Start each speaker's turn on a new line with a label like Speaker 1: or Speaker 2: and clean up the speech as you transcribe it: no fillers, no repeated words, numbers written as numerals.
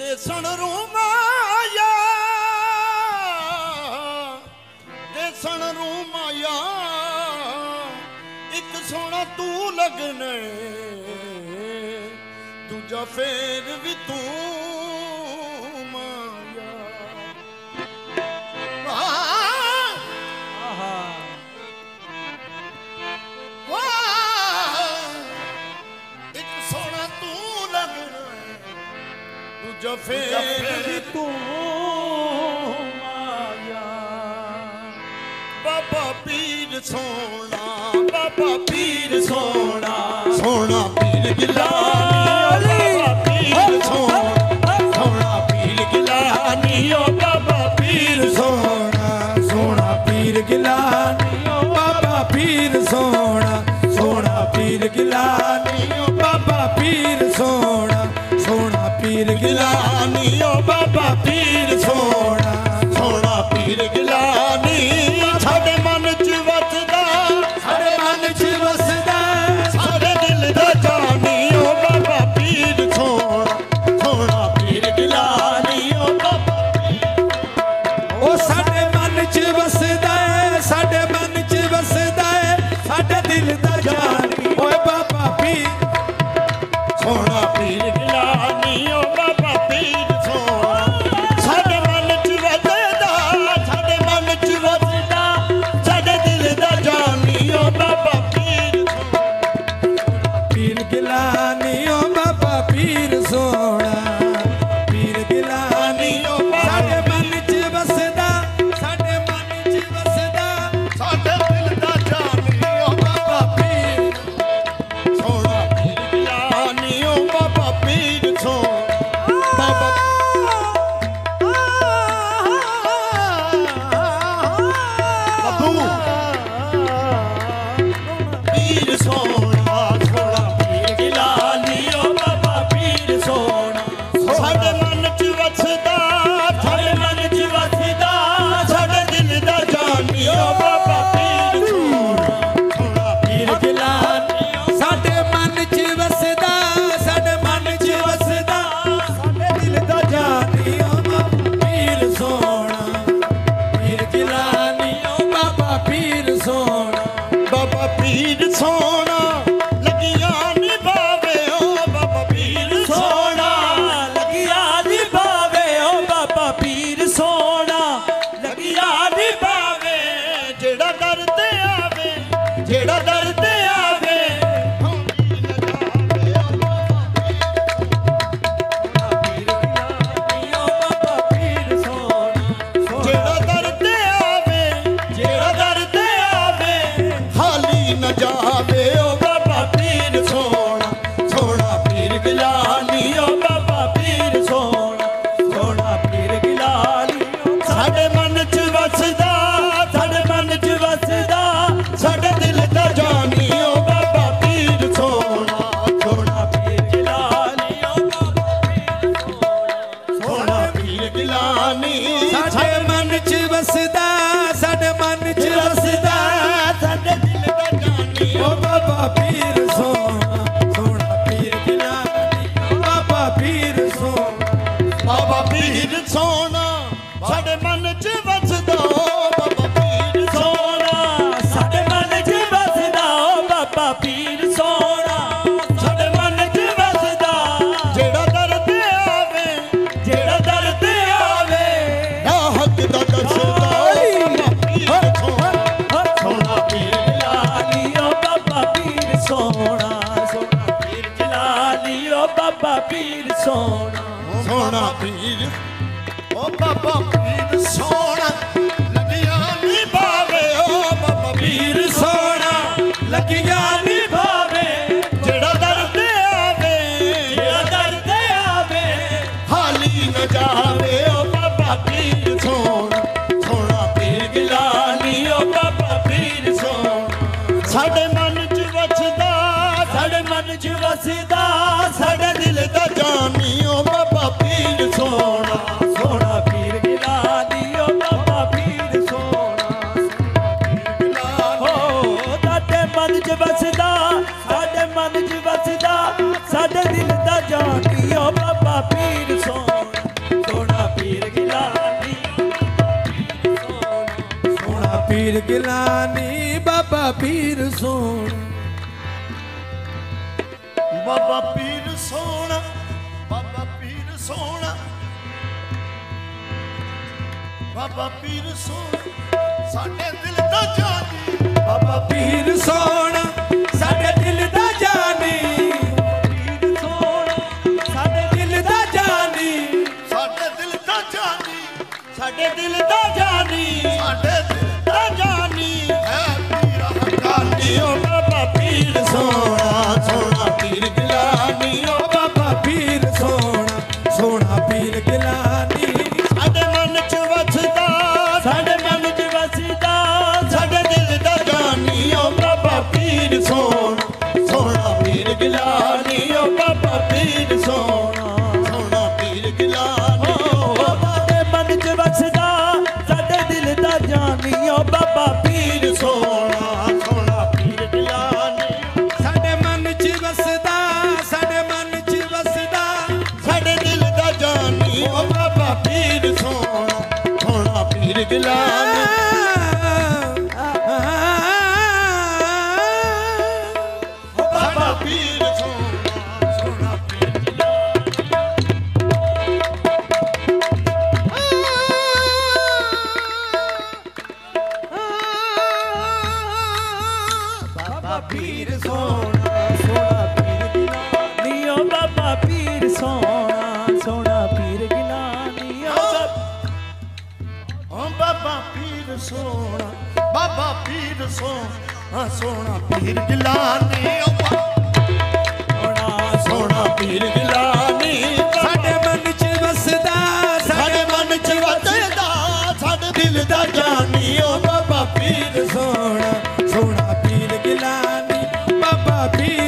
Speaker 1: देसन रूमाया देसन रूमाया एक सोना तू लगने दूजा फेर भी तू माया एक सोना तू लगने दूजा फेर भी तू माया बाबा पीर सोना बाबा पीर सोना सोना पीर गिलानी पीर सोना सोना पीर गिलानी ओ बाबा पीर सोना सोना पीर गिलानी ओ बाबा पीर सोना सोना पीर गिलानी ओ बाबा पीर सोना सोना पीर गिलानी ओ बाबा पीर सोना सोना पीर गिलानी साडे मन च वसदा साडे मन च वसदा साडे दिल दा जानी ओ बाबा पीर सोना सोना पीर गिलानी ओ बाबा
Speaker 2: ओ साडे मन च वसदा है साडे मन च वसदा है साडे दिल दा जानी ओए बाबा पीर
Speaker 1: सोना पीर गिलानी ओ बाबा पीर सोना साडे मन च वसदा साडे मन च वसदा साडे दिल दा जानी ओ बाबा पीर
Speaker 2: पीर गिलानी ओ बाबा पीर सोना पीर गिलानी ओ साडे मन च वसदा साडे मन च वसदा
Speaker 1: साडे दिल दा जानी ओ बाबा पीर सोना पीर गिलानी ओ बाबा पीर सोना बाबा अबू पीर सोना सोना पीर गिलानी ओ बाबा पीर सोना साडे मन च वसदा साडे मन च वसदा साडे दिल दा जानी ओ बाबा पीर सोना सोना पीर गिलानी ओ
Speaker 2: साडे मन च वसदा साडे मन च वसदा साडे दिल दा जानी ओ बाबा पीर सोना पीर गिलानी ओ बाबा पीर सोना
Speaker 1: बाबा पीर सोना लगिया निभावे ओ बाबा पीर सोना
Speaker 3: लगिया निभावे ओ बाबा पीर सोना लगिया निभावे
Speaker 1: जेड़ा दर ते आवे जेड़ा दर ते आवे होंदी न जावे ओ बाबा
Speaker 3: पीर सोना
Speaker 1: जेड़ा दर ते आवे जेड़ा दर ते आवे खाली न जावे ओ बाबा पीर सोना सोना पीर गिलानी ओ बाबा पीर सोना सोना पीर गिलानी साडे मन च वसदा साडे मन च वसदा साडे दिल दा जानी ओ बाबा पीर सोना सोना पीर गिलानी ओ बाबा पीर सोना सोना पीर गिलानी
Speaker 2: साडे मन च वसदा साडे मन च वसदा
Speaker 1: साडे दिल दा जानी
Speaker 2: ओ बाबा पीर सोना सोना पीर गिलानी ओ बाबा पीर सोना
Speaker 1: बाबा पीर सोना साडे मन च वसदा बाबा पीर सोना
Speaker 3: साडे मन च वसदा ओ बाबा पीर सोना साडे मन च वसदा
Speaker 1: जेड़ा दर ते आवे जेड़ा दर ते आवे ना हक दा दसदा बाबा पीर सोना सोना पीर
Speaker 3: गिलानी ओ बाबा पीर सोना सोना पीर गिलानी ओ बाबा पीर सोना
Speaker 1: सोना पीर ओ बाबा पीर सोना लगिया निभावे ओ बाबा पीर सोना
Speaker 2: लगिया
Speaker 3: निभावे
Speaker 1: जेड़ा दर ते आवे
Speaker 3: जेड़ा दर ते आवे
Speaker 1: खाली न जावे ओ बाबा पीर सोना सोना पीर गिलानी ओ बाबा पीर सोना साडे मन च वसदा
Speaker 3: साडे मन च वसदा
Speaker 1: साडे दिल दा जानी ओ बाबा पीर सोना
Speaker 3: सोना पीर गिलानी ओ बाबा पीर सोना हो साडे मन च वसदा साडे मन च वसदा साडे दिल दा जानी ओ बाबा पीर सोना
Speaker 2: ਪੀਰ ਗਿਲਾਨੀ ਬਾਬਾ ਪੀਰ ਸੋਹਣਾ
Speaker 1: ਬਾਬਾ ਪੀਰ ਸੋਹਣਾ ਬਾਬਾ ਪੀਰ ਸੋਹਣਾ ਬਾਬਾ ਪੀਰ ਸੋਹਣਾ ਸਾਡੇ ਦਿਲ ਦਾ ਜਾਨੀ
Speaker 2: ਬਾਬਾ ਪੀਰ ਸੋਹਣਾ ਸਾਡੇ ਦਿਲ ਦਾ ਜਾਨੀ
Speaker 3: ਪੀਰ ਸੋਹਣਾ
Speaker 2: ਸਾਡੇ ਦਿਲ ਦਾ ਜਾਨੀ
Speaker 1: ਸਾਡੇ ਦਿਲ ਦਾ ਜਾਨੀ
Speaker 3: ਸਾਡੇ ਦਿਲ ਦਾ ਜਾਨੀ
Speaker 1: ਸਾਡੇ ਦਿਲ ਦਾ ਜਾਨੀ ਹੈ ਪੀਰ ਹਕਾਨੀ
Speaker 3: ਓ ਬਾਬਾ ਪੀਰ
Speaker 1: ਸੋਹਣਾ ਸੋਹਣਾ ਪੀਰ ਗਿਲਾਨੀ
Speaker 2: ਓ ਬਾਬਾ ਪੀਰ ਸੋਹਣਾ ਸੋਹਣਾ ਪੀਰ ਗਿਲਾਨੀ
Speaker 1: ਸਾਡੇ ਮਨ ਚ ਵਸਦਾ
Speaker 3: ਸਾਡੇ ਮਨ ਚ ਵਸਦਾ
Speaker 1: ਸਾਡੇ ਦਿਲ ਦਾ ਜਾਨੀ ਓ ਬਾਬਾ ਪੀਰ ਸੋਹਣਾ ਸੋਹਣਾ ਪੀਰ ਗਿਲਾਨੀ ਓ ਬਾਬਾ ਪੀਰ ਸੋਹਣਾ ਸੋਹਣਾ ਪੀਰ ਗਿਲਾਨੀ
Speaker 3: ਸਾਡੇ ਮਨ ਚ ਵਸਦਾ ਸਾਡੇ ਦਿਲ ਦਾ ਜਾਨੀ ਓ ਬਾਬਾ ਪੀਰ
Speaker 1: ਸੋਹਣਾ ਸੋਹਣਾ ਪੀਰ ਗਿਲਾਨੀ
Speaker 2: ਸਾਡੇ ਮਨ ਚ ਵਸਦਾ ਸਾਡੇ ਮਨ ਚ ਵਸਦਾ
Speaker 1: ਸਾਡੇ ਦਿਲ ਦਾ ਜਾਨੀ ਓ ਬਾਬਾ ਪੀਰ ਸੋਹਣਾ ਸੋਹਣਾ ਪੀਰ ਗਿਲਾਨੀ ਬਾਬਾ ਪੀਰ ਸੋਹਣਾ ਸੋਹਣਾ ਪੀਰ
Speaker 2: ਬਾਬਾ ਪੀਰ ਸੋਹਣਾ ਸੋਹਣਾ ਪੀਰ ਗਿਲਾਨੀ
Speaker 3: ਓ ਬਾਬਾ ਪੀਰ ਸੋਹਣਾ ਸੋਹਣਾ ਪੀਰ ਗਿਲਾਨੀ ਓ
Speaker 1: ਓ ਬਾਬਾ ਪੀਰ ਸੋਹਣਾ ਬਾਬਾ ਪੀਰ ਸੋਹਣਾ ਸੋਹਣਾ ਪੀਰ ਗਿਲਾਨੀ ਓ
Speaker 3: ਸੋਹਣਾ
Speaker 1: ਸੋਹਣਾ ਪੀਰ ਗਿਲਾਨੀ
Speaker 2: ਸਾਡੇ ਮਨ ਚ ਵਸਦਾ
Speaker 1: ਸਾਡੇ ਮਨ ਚ ਵਸਦਾ ਸਾਡੇ ਦਿਲ ਦਾ ਜਾਨੀ ਓ ਬਾਬਾ ਪੀਰ
Speaker 2: ਸੋਹਣਾ ਸੋਹਣਾ ਪੀਰ ਗਿਲਾਨੀ ਬਾਬਾ ਪੀਰ